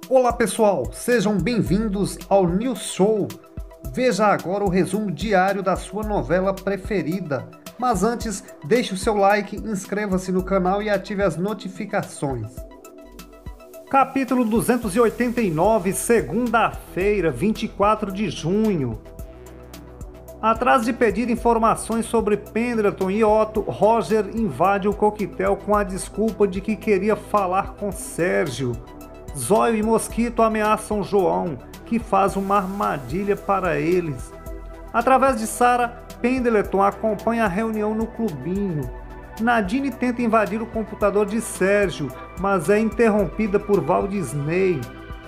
Olá pessoal, sejam bem-vindos ao News Show. Veja agora o resumo diário da sua novela preferida. Mas antes, deixe o seu like, inscreva-se no canal e ative as notificações. Capítulo 289, segunda-feira, 24 de junho. Atrás de pedir informações sobre Pendleton e Otto, Roger invade o coquetel com a desculpa de que queria falar com Sérgio. Zóio e Mosquito ameaçam João, que faz uma armadilha para eles. Através de Sarah, Pendleton acompanha a reunião no clubinho. Nadine tenta invadir o computador de Sérgio, mas é interrompida por Valdisney.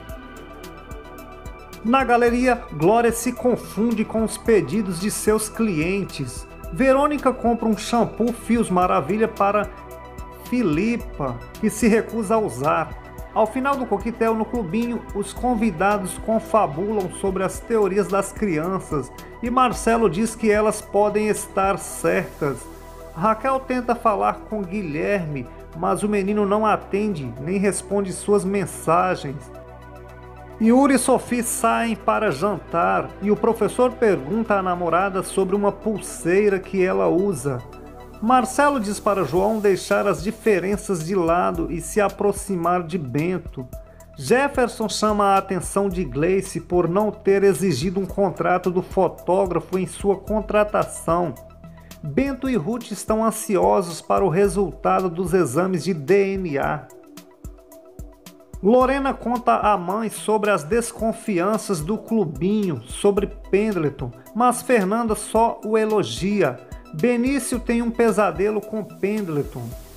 Na galeria, Glória se confunde com os pedidos de seus clientes. Verônica compra um shampoo Fios Maravilha para Filipa, que se recusa a usar. Ao final do coquetel no clubinho, os convidados confabulam sobre as teorias das crianças e Marcelo diz que elas podem estar certas. Raquel tenta falar com Guilherme, mas o menino não atende nem responde suas mensagens. Yuri e Sophie saem para jantar e o professor pergunta à namorada sobre uma pulseira que ela usa. Marcelo diz para João deixar as diferenças de lado e se aproximar de Bento. Jefferson chama a atenção de Gleice por não ter exigido um contrato do fotógrafo em sua contratação. Bento e Ruth estão ansiosos para o resultado dos exames de DNA. Lorena conta à mãe sobre as desconfianças do clubinho sobre Pendleton, mas Fernanda só o elogia. Benício tem um pesadelo com Pendleton.